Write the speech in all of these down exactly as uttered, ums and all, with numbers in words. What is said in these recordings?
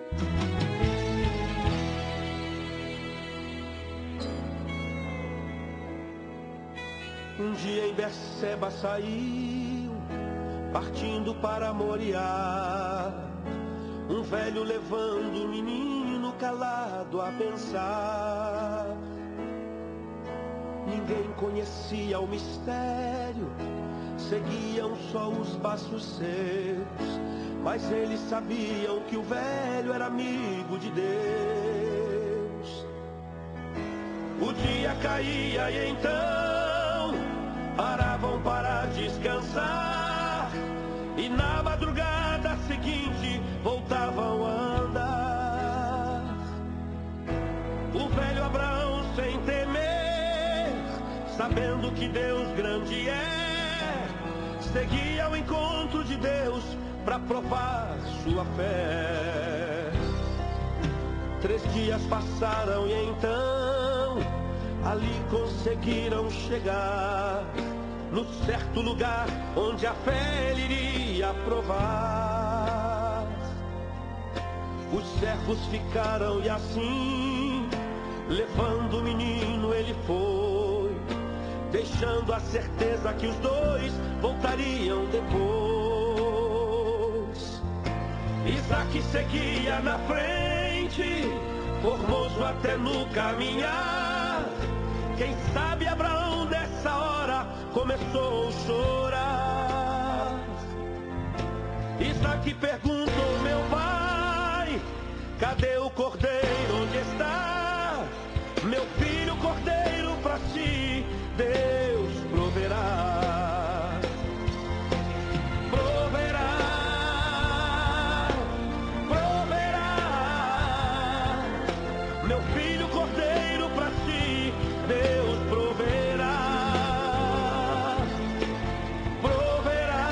Um dia em Berseba saiu, partindo para Moriá, um velho levando o menino calado a pensar. Ninguém conhecia o mistério, seguiam só os passos seus, mas eles sabiam que o velho era amigo de Deus. O dia caía e então paravam para descansar, e na madrugada seguinte voltavam a andar. O velho Abraão, sem temer, sabendo que Deus grande é, seguia ao encontro de Deus para provar sua fé. Três dias passaram e então ali conseguiram chegar no certo lugar onde a fé ele iria provar. Os servos ficaram e assim, levando o menino ele foi, deixando a certeza que os dois voltariam depois. Isaac seguia na frente, formoso até no caminhar. Quem sabe Abraão nessa hora começou a chorar. Isaac perguntou: meu pai, cadê o cordeiro? Onde está? Meu filho, cordeiro para si Deus proverá. Proverá, proverá. Meu filho, cordeiro para si Deus proverá. Proverá,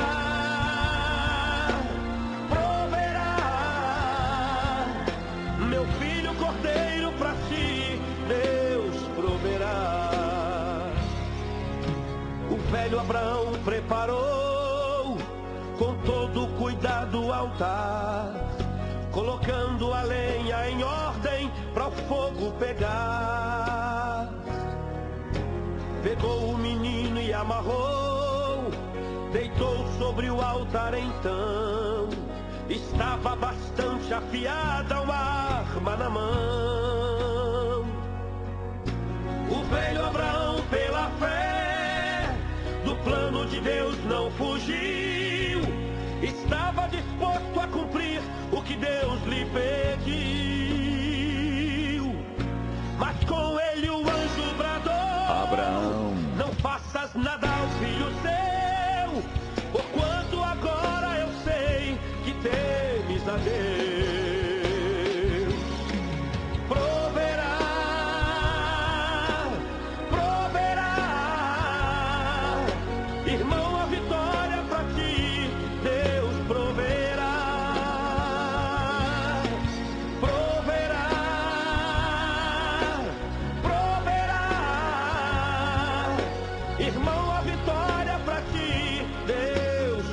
proverá. Meu filho, cordeiro para si Deus proverá. O velho Abraão preparou com todo cuidado o altar, colocando a lenha em ordem para o fogo pegar. Pegou o menino e amarrou, deitou sobre o altar então. Estava bastante afiada uma arma na mão. O velho Abraão, pela fé, do plano de Deus não fugiu. Estava disposto a cumprir o que Deus lhe pediu. Mas com ele o anjo bradou: Abraão, não faças nada ao filho seu, porquanto agora eu sei que temes a Deus. Proverá, proverá, irmão, a vitória pra ti Deus proverá. Proverá, proverá, irmão, a vitória pra ti Deus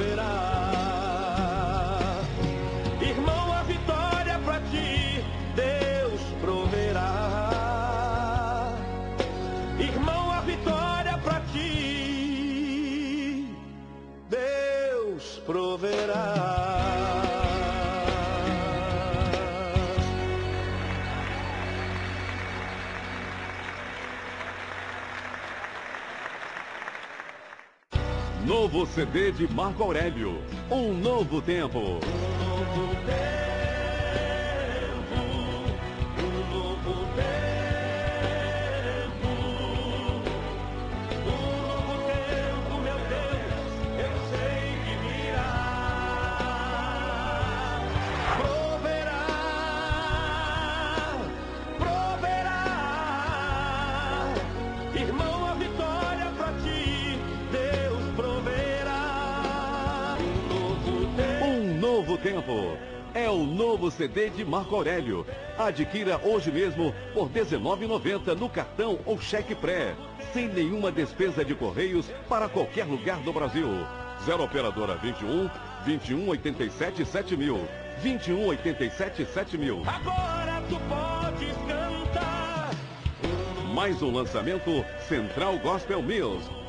proverá. Irmão, a vitória pra ti Deus proverá. Irmão, a vitória pra ti Deus proverá. novo C D de Marco Aurélio, Um Novo Tempo. Um novo tempo, um novo tempo, um novo tempo, meu Deus, eu sei que virá. Proverá, proverá, irmão, a vitória pra ti Deus proverá. Um Novo Tempo é o novo C D de Marco Aurélio. Adquira hoje mesmo por dezenove reais e noventa centavos no cartão ou cheque pré, sem nenhuma despesa de correios para qualquer lugar do Brasil. Zero operadora vinte e um, vinte e um, oitenta e sete, sete mil. vinte e um, oitenta e sete, sete mil. Agora tu podes cantar. Mais um lançamento Central Gospel Mills.